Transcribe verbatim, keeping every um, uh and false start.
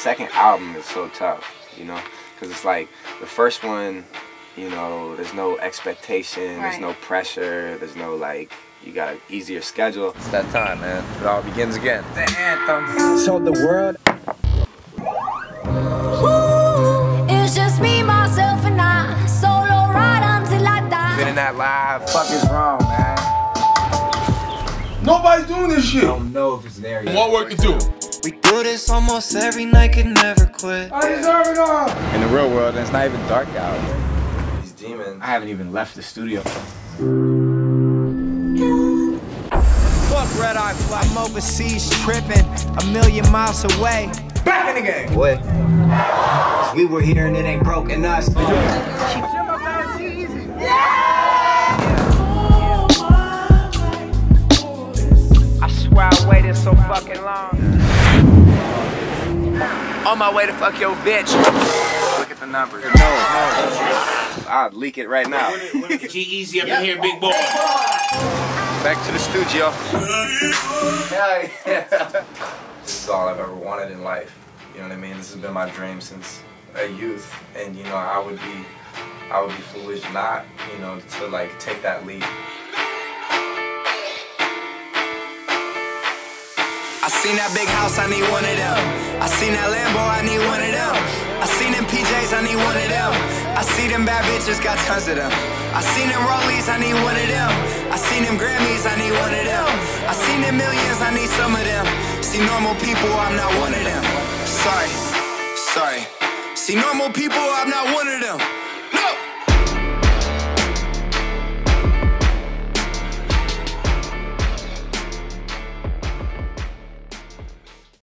second album is so tough, you know, because it's like the first one, you know, there's no expectation, right. there's no pressure, there's no like, you got an easier schedule. It's that time, man. It all begins again. The anthem. So the world. Ooh, it's just me, myself, and I. Solo ride until I die. Been in that live. Fuck is wrong, man. Nobody's doing this shit. I don't know if it's there yet. What work to do? We do this almost every night, can never quit. I deserve it all. In the real world, it's not even dark out. These demons. I haven't even left the studio. Fuck red eye flight. I'm overseas tripping, a million miles away. Back in the game. What? We were here and it ain't broken us. I swear I waited so fucking long. On my way to fuck your bitch. Look at the numbers. No, no. I'll leak it right now. G-Eazy up in here, big boy. Back to the studio. Yeah, yeah. This is all I've ever wanted in life. You know what I mean? This has been my dream since a youth, and you know I would be, I would be foolish not, you know, to like take that leap. I seen that big house, I need one of them. I seen that Lambo, I need one of them. I seen them P Js, I need one of them. I see them bad bitches, got tons of them. I seen them Rollies, I need one of them. I seen them Grammys, I need one of them. I seen them millions, I need some of them. See normal people, I'm not one of them. Sorry, sorry. See normal people, I'm not one of them.